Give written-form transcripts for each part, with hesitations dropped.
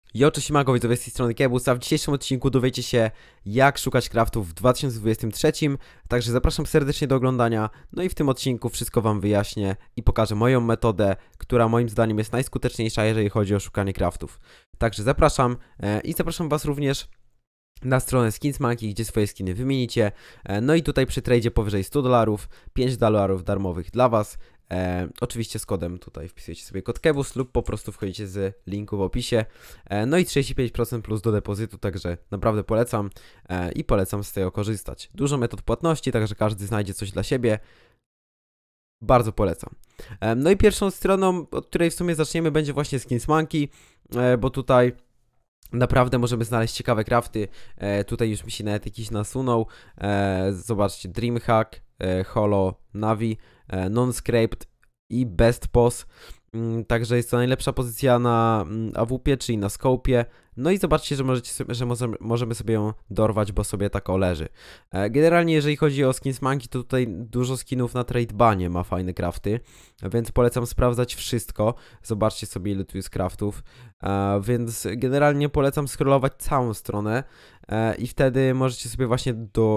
Jo, cześć siemanko, widzowie, z tej strony Kebus, a w dzisiejszym odcinku dowiecie się, jak szukać craftów w 2023, także zapraszam serdecznie do oglądania, no i w tym odcinku wszystko wam wyjaśnię i pokażę moją metodę, która moim zdaniem jest najskuteczniejsza, jeżeli chodzi o szukanie craftów. Także zapraszam i zapraszam was również na stronę SkinsMonkey, gdzie swoje skiny wymienicie. No i tutaj przy tradzie powyżej $100, $5 darmowych dla was. Oczywiście z kodem tutaj wpisujecie sobie kod KEBUS lub po prostu wchodzicie z linku w opisie. No i 35% plus do depozytu, także naprawdę polecam i polecam z tego korzystać. Dużo metod płatności, także każdy znajdzie coś dla siebie. Bardzo polecam. No i pierwszą stroną, od której w sumie zaczniemy, będzie właśnie SkinsMonkey, bo tutaj naprawdę możemy znaleźć ciekawe crafty. Tutaj już mi się nawet jakiś nasunął. Zobaczcie, Dreamhack, Holo, Navi, Non-Scraped i Best Pose. Także jest to najlepsza pozycja na AWP, czyli na Scope'ie. No i zobaczcie, że możemy sobie ją dorwać, bo sobie tak leży. Generalnie jeżeli chodzi o SkinsMonkey, to tutaj dużo skinów na tradebanie ma fajne crafty, więc polecam sprawdzać wszystko. Zobaczcie sobie, ile tu jest craftów. Więc generalnie polecam scrollować całą stronę i wtedy możecie sobie właśnie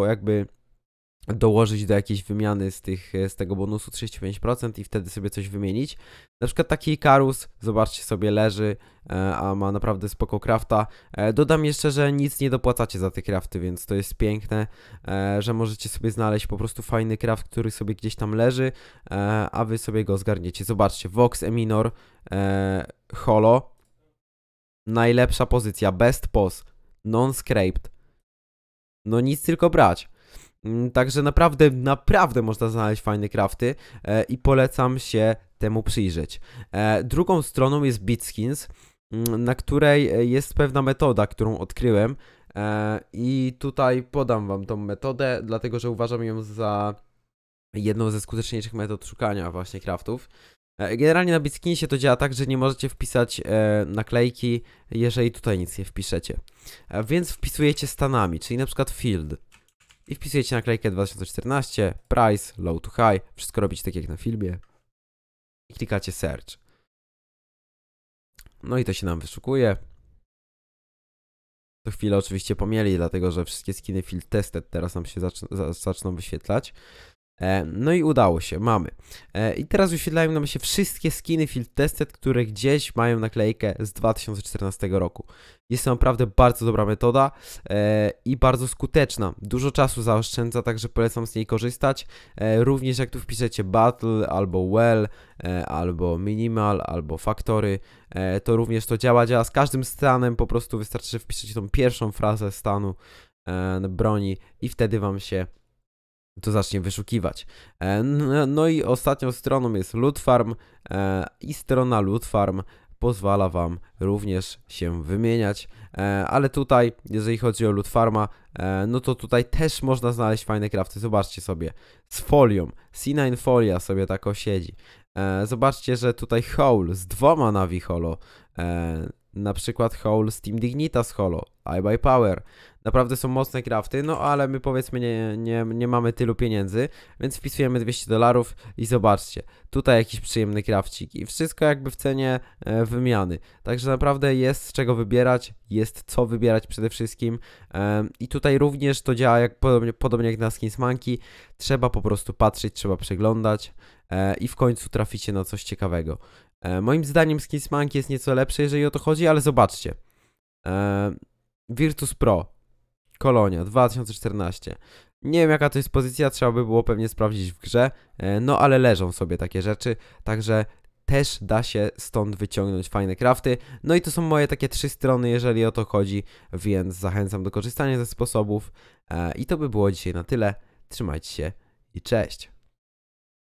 dołożyć do jakiejś wymiany z tego bonusu 35% i wtedy sobie coś wymienić. Na przykład taki Ikarus, zobaczcie sobie, leży, a ma naprawdę spoko crafta. Dodam jeszcze, że nic nie dopłacacie za te crafty, więc to jest piękne, że możecie sobie znaleźć po prostu fajny craft, który sobie gdzieś tam leży, a wy sobie go zgarniecie. Zobaczcie, Vox Eminor, Holo, najlepsza pozycja, Best Pose, Non-Scraped. No nic tylko brać. Także naprawdę można znaleźć fajne crafty i polecam się temu przyjrzeć. Drugą stroną jest BitSkins, na której jest pewna metoda, którą odkryłem i tutaj podam wam tą metodę, dlatego że uważam ją za jedną ze skuteczniejszych metod szukania właśnie craftów. Generalnie na BitSkinsie to działa tak, że nie możecie wpisać naklejki, jeżeli tutaj nic nie wpiszecie. Więc wpisujecie stanami, czyli na przykład field. I wpisujecie naklejkę 2014, price, low to high, wszystko robicie tak jak na filmie. I klikacie search. No i to się nam wyszukuje. To chwilę oczywiście pomieli, dlatego że wszystkie skiny field tested teraz nam się zaczną wyświetlać. No i udało się, mamy. I teraz wyświetlają nam się wszystkie skiny field tested, które gdzieś mają naklejkę z 2014 roku. Jest to naprawdę bardzo dobra metoda i bardzo skuteczna. Dużo czasu zaoszczędza, także polecam z niej korzystać. Również jak tu wpiszecie battle, albo well, albo minimal, albo factory, to również to działa z każdym stanem, po prostu wystarczy, że wpiszecie tą pierwszą frazę stanu broni i wtedy wam się to zacznie wyszukiwać. No i ostatnią stroną jest Loot Farm i strona Loot Farm pozwala wam również się wymieniać, ale tutaj, jeżeli chodzi o Loot Farma, no to tutaj też można znaleźć fajne crafty. Zobaczcie sobie, z folią, C9 folia sobie tak siedzi. Zobaczcie, że tutaj Hole z 2 Navi Holo, na przykład Hole z Team Dignitas Holo, iBuyPower. Naprawdę są mocne crafty, no ale my powiedzmy nie mamy tylu pieniędzy, więc wpisujemy $200 i zobaczcie, tutaj jakiś przyjemny crafcik i wszystko jakby w cenie wymiany. Także naprawdę jest z czego wybierać, jest co wybierać przede wszystkim i tutaj również to działa podobnie jak na SkinsMonkey. Trzeba po prostu patrzeć, trzeba przeglądać i w końcu traficie na coś ciekawego. Moim zdaniem SkinsMonkey jest nieco lepszy, jeżeli o to chodzi, ale zobaczcie. Virtus Pro, Kolonia, 2014. Nie wiem jaka to jest pozycja, trzeba by było pewnie sprawdzić w grze, no ale leżą sobie takie rzeczy, także też da się stąd wyciągnąć fajne crafty. No i to są moje takie 3 strony, jeżeli o to chodzi, więc zachęcam do korzystania ze sposobów. I to by było dzisiaj na tyle. Trzymajcie się i cześć!